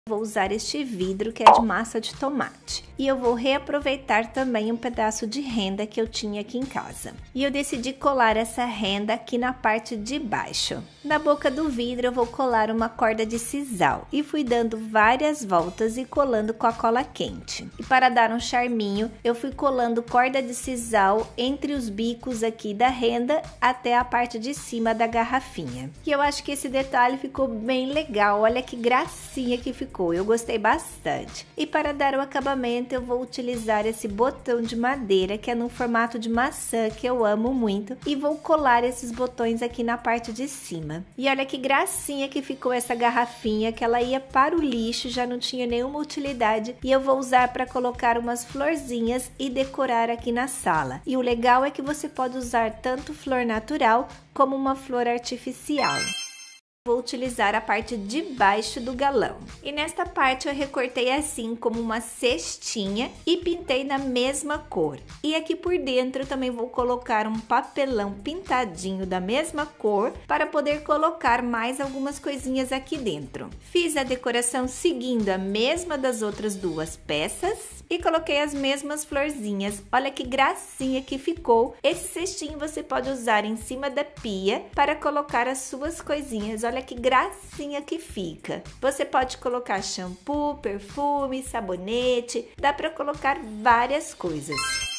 Vou usar este vidro que é de massa de tomate e eu vou reaproveitar também um pedaço de renda que eu tinha aqui em casa. E eu decidi colar essa renda aqui na parte de baixo. Na boca do vidro eu vou colar uma corda de sisal e fui dando várias voltas e colando com a cola quente. E para dar um charminho, eu fui colando corda de sisal entre os bicos aqui da renda até a parte de cima da garrafinha. E eu acho que esse detalhe ficou bem legal, olha que gracinha que ficou, eu gostei bastante. E para dar o acabamento eu vou utilizar esse botão de madeira que é no formato de maçã que eu amo muito e vou colar esses botões aqui na parte de cima. E olha que gracinha que ficou essa garrafinha, que ela ia para o lixo, já não tinha nenhuma utilidade e eu vou usar para colocar umas florzinhas e decorar aqui na sala. E o legal é que você pode usar tanto flor natural como uma flor artificial. Vou utilizar a parte de baixo do galão. E nesta parte eu recortei assim como uma cestinha e pintei na mesma cor. E aqui por dentro eu também vou colocar um papelão pintadinho da mesma cor para poder colocar mais algumas coisinhas aqui dentro. Fiz a decoração seguindo a mesma das outras duas peças e coloquei as mesmas florzinhas. Olha que gracinha que ficou. Esse cestinho você pode usar em cima da pia para colocar as suas coisinhas. Olha que gracinha que fica. Você pode colocar shampoo, perfume, sabonete, dá para colocar várias coisas.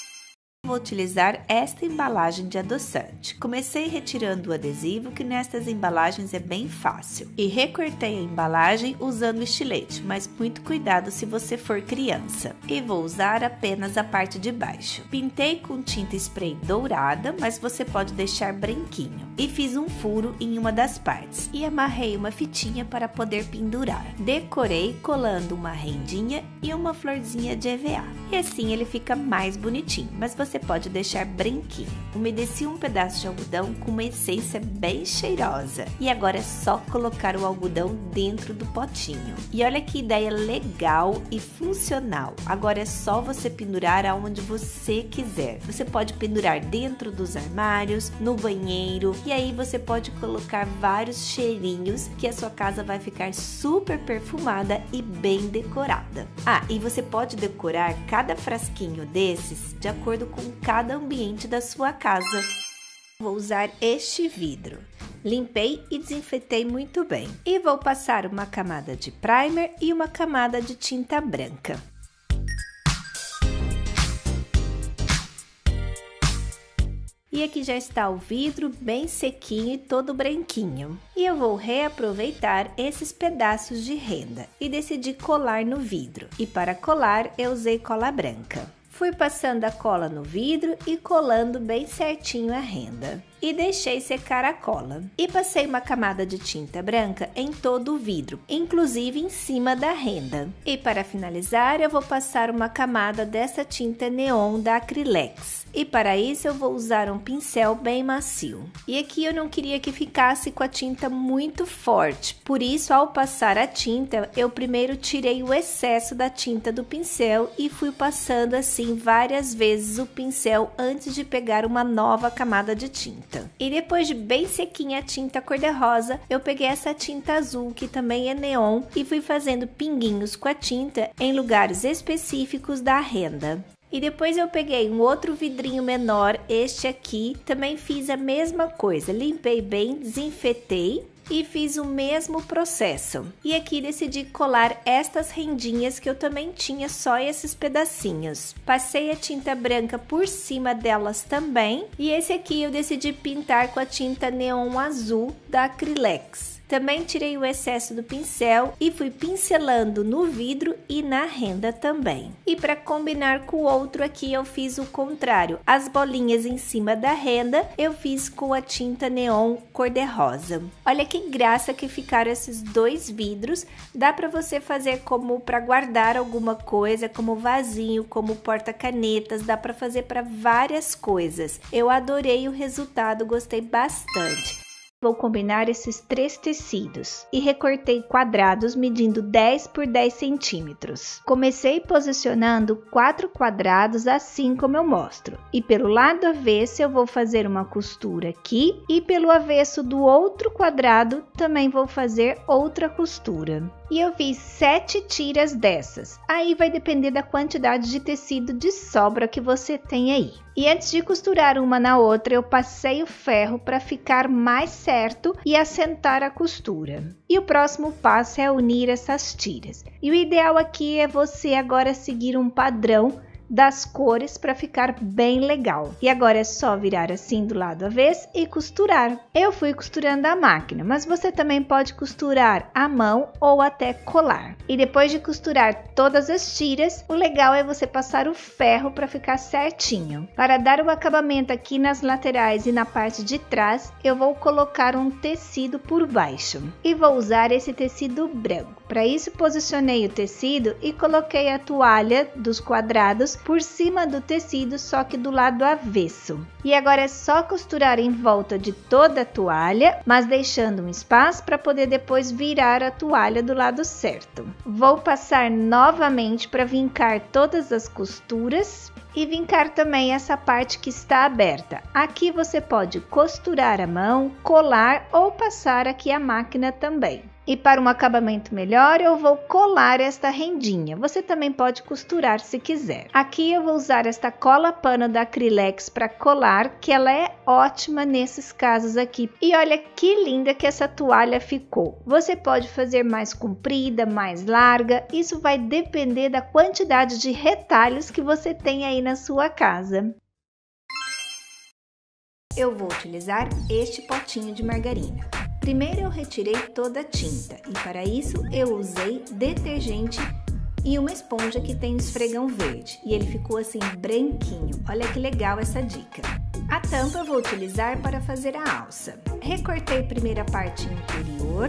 Vou utilizar esta embalagem de adoçante. Comecei retirando o adesivo, que nestas embalagens é bem fácil. E recortei a embalagem usando estilete, mas muito cuidado se você for criança. E vou usar apenas a parte de baixo. Pintei com tinta spray dourada, mas você pode deixar branquinho. E fiz um furo em uma das partes. E amarrei uma fitinha para poder pendurar. Decorei colando uma rendinha e uma florzinha de EVA. E assim ele fica mais bonitinho, mas você pode deixar branquinho. Umedeci um pedaço de algodão com uma essência bem cheirosa. E agora é só colocar o algodão dentro do potinho. E olha que ideia legal e funcional. Agora é só você pendurar aonde você quiser. Você pode pendurar dentro dos armários, no banheiro. E aí você pode colocar vários cheirinhos que a sua casa vai ficar super perfumada e bem decorada. Ah, e você pode decorar cada frasquinho desses de acordo com cada ambiente da sua casa. Vou usar este vidro. Limpei e desinfetei muito bem. E vou passar uma camada de primer e uma camada de tinta branca. E aqui já está o vidro bem sequinho e todo branquinho. E eu vou reaproveitar esses pedaços de renda e decidi colar no vidro. E para colar eu usei cola branca. Fui passando a cola no vidro e colando bem certinho a renda. E deixei secar a cola. E passei uma camada de tinta branca em todo o vidro, inclusive em cima da renda. E para finalizar, eu vou passar uma camada dessa tinta neon da Acrylex. E para isso eu vou usar um pincel bem macio. E aqui eu não queria que ficasse com a tinta muito forte. Por isso, ao passar a tinta, eu primeiro tirei o excesso da tinta do pincel e fui passando assim várias vezes o pincel antes de pegar uma nova camada de tinta. E depois de bem sequinha a tinta cor-de-rosa, eu peguei essa tinta azul, que também é neon, e fui fazendo pinguinhos com a tinta em lugares específicos da renda. E depois eu peguei um outro vidrinho menor, este aqui, também fiz a mesma coisa, limpei bem, desinfetei e fiz o mesmo processo. E aqui decidi colar estas rendinhas que eu também tinha só esses pedacinhos. Passei a tinta branca por cima delas também. E esse aqui eu decidi pintar com a tinta neon azul da Acrylex. Também tirei o excesso do pincel e fui pincelando no vidro e na renda também. E para combinar com o outro aqui eu fiz o contrário. As bolinhas em cima da renda eu fiz com a tinta neon cor-de-rosa. Olha que graça que ficaram esses dois vidros. Dá para você fazer como para guardar alguma coisa, como vasinho, como porta-canetas. Dá para fazer para várias coisas. Eu adorei o resultado, gostei bastante. Vou combinar esses 3 tecidos e recortei quadrados medindo 10 por 10 centímetros. Comecei posicionando 4 quadrados assim como eu mostro. E pelo lado avesso eu vou fazer uma costura aqui e pelo avesso do outro quadrado também vou fazer outra costura. E eu fiz 7 tiras dessas. Aí vai depender da quantidade de tecido de sobra que você tem aí. E antes de costurar uma na outra, eu passei o ferro para ficar mais certo e assentar a costura. E o próximo passo é unir essas tiras. E o ideal aqui é você agora seguir um padrão das cores para ficar bem legal. E agora é só virar assim do lado avesso e costurar. Eu fui costurando à máquina, mas você também pode costurar à mão ou até colar. E depois de costurar todas as tiras, o legal é você passar o ferro para ficar certinho. Para dar o acabamento aqui nas laterais e na parte de trás, eu vou colocar um tecido por baixo. E vou usar esse tecido branco. Para isso, posicionei o tecido e coloquei a toalha dos quadrados por cima do tecido, só que do lado avesso. E agora é só costurar em volta de toda a toalha, mas deixando um espaço para poder depois virar a toalha do lado certo. Vou passar novamente para vincar todas as costuras e vincar também essa parte que está aberta. Aqui você pode costurar à mão, colar ou passar aqui a máquina também. E para um acabamento melhor, eu vou colar esta rendinha. Você também pode costurar se quiser. Aqui eu vou usar esta cola pano da Acrylex para colar, que ela é ótima nesses casos aqui. E olha que linda que essa toalha ficou. Você pode fazer mais comprida, mais larga. Isso vai depender da quantidade de retalhos que você tem aí na sua casa. Eu vou utilizar este potinho de margarina. Primeiro eu retirei toda a tinta e para isso eu usei detergente e uma esponja que tem um esfregão verde e ele ficou assim branquinho. Olha que legal essa dica. A tampa eu vou utilizar para fazer a alça. Recortei primeiro a parte inferior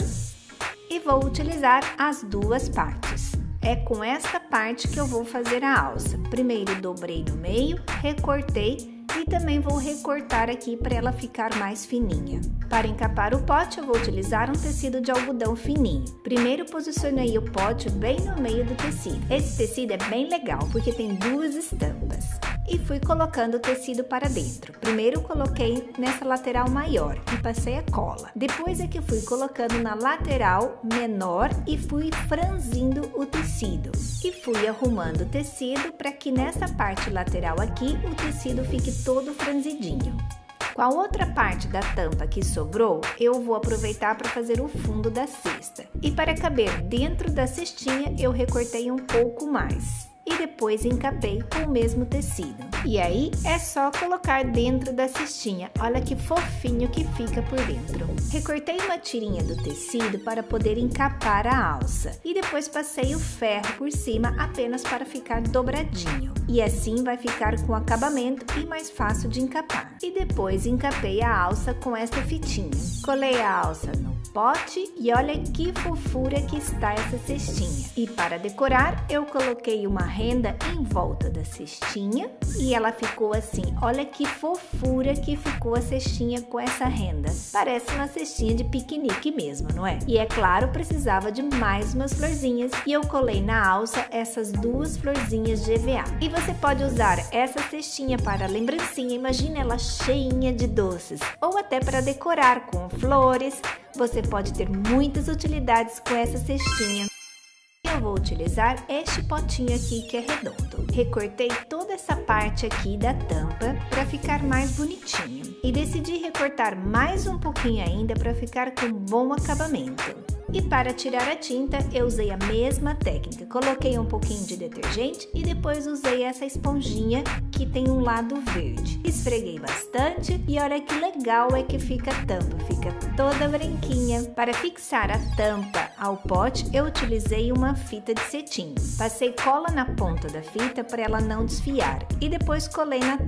e vou utilizar as duas partes. É com esta parte que eu vou fazer a alça. Primeiro dobrei no meio, recortei e também vou recortar aqui para ela ficar mais fininha. Para encapar o pote, eu vou utilizar um tecido de algodão fininho. Primeiro posicionei o pote bem no meio do tecido. Esse tecido é bem legal porque tem 2 estampas. E fui colocando o tecido para dentro. Primeiro coloquei nessa lateral maior e passei a cola. Depois é que fui colocando na lateral menor e fui franzindo o tecido. E fui arrumando o tecido para que nessa parte lateral aqui o tecido fique todo franzidinho. Com a outra parte da tampa que sobrou, eu vou aproveitar para fazer o fundo da cesta. E para caber dentro da cestinha, eu recortei um pouco mais. E depois encapei com o mesmo tecido. E aí é só colocar dentro da cestinha. Olha que fofinho que fica por dentro. Recortei uma tirinha do tecido para poder encapar a alça. E depois passei o ferro por cima apenas para ficar dobradinho. E assim vai ficar com acabamento e mais fácil de encapar. E depois encapei a alça com esta fitinha. Colei a alça no pote e olha que fofura que está essa cestinha. E para decorar, eu coloquei uma renda em volta da cestinha e ela ficou assim. Olha que fofura que ficou a cestinha com essa renda. Parece uma cestinha de piquenique mesmo, não é? E é claro, precisava de mais umas florzinhas e eu colei na alça essas 2 florzinhas de EVA. E você pode usar essa cestinha para lembrancinha, imagina ela cheinha de doces, ou até para decorar com flores. Você pode ter muitas utilidades com essa cestinha. Eu vou utilizar este potinho aqui que é redondo. Recortei toda essa parte aqui da tampa para ficar mais bonitinho. E decidi recortar mais um pouquinho ainda para ficar com bom acabamento. E para tirar a tinta, eu usei a mesma técnica. Coloquei um pouquinho de detergente e depois usei essa esponjinha que tem um lado verde. Esfreguei bastante e olha que legal é que fica a tampa. Fica toda branquinha. Para fixar a tampa ao pote, eu utilizei uma fita de cetim. Passei cola na ponta da fita para ela não desfiar e depois colei na tampa.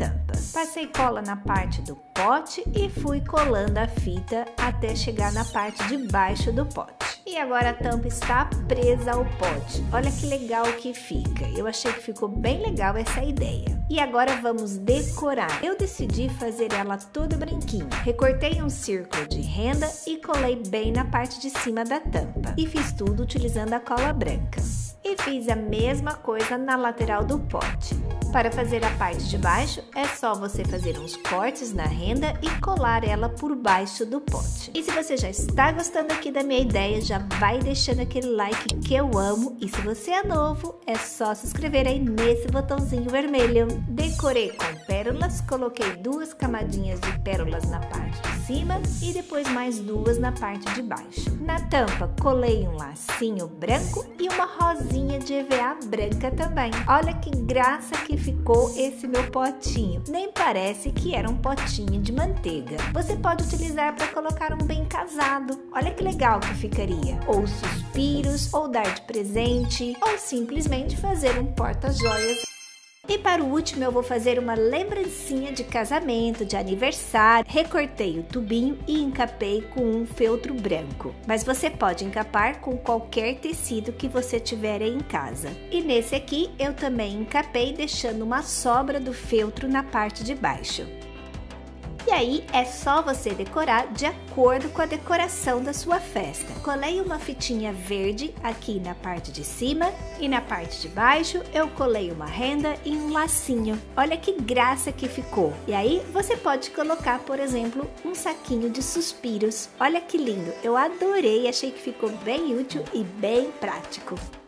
Passei cola na parte do pote e fui colando a fita até chegar na parte de baixo do pote. E agora a tampa está presa ao pote. Olha que legal que fica. Eu achei que ficou bem legal essa ideia. E agora vamos decorar. Eu decidi fazer ela toda branquinha. Recortei um círculo de renda e colei bem na parte de cima da tampa. E fiz tudo utilizando a cola branca. E fiz a mesma coisa na lateral do pote. Para fazer a parte de baixo, é só você fazer uns cortes na renda e colar ela por baixo do pote. E se você já está gostando aqui da minha ideia, já vai deixando aquele like que eu amo. E se você é novo, é só se inscrever aí nesse botãozinho vermelho. Decorei com pérolas, coloquei 2 camadinhas de pérolas na parte de cima e depois mais 2 na parte de baixo. Na tampa, colei um lacinho branco e uma rosinha de EVA branca também. Olha que graça que ficou esse meu potinho. Nem parece que era um potinho de manteiga. Você pode utilizar para colocar um bem casado. Olha que legal que ficaria. Ou suspiros, ou dar de presente, ou simplesmente fazer um porta-joias. E para o último eu vou fazer uma lembrancinha de casamento, de aniversário. Recortei o tubinho e encapei com um feltro branco. Mas você pode encapar com qualquer tecido que você tiver aí em casa. E nesse aqui eu também encapei deixando uma sobra do feltro na parte de baixo. E aí é só você decorar de acordo com a decoração da sua festa. Colei uma fitinha verde aqui na parte de cima e na parte de baixo eu colei uma renda e um lacinho. Olha que graça que ficou. E aí você pode colocar, por exemplo, um saquinho de suspiros. Olha que lindo, eu adorei, achei que ficou bem útil e bem prático.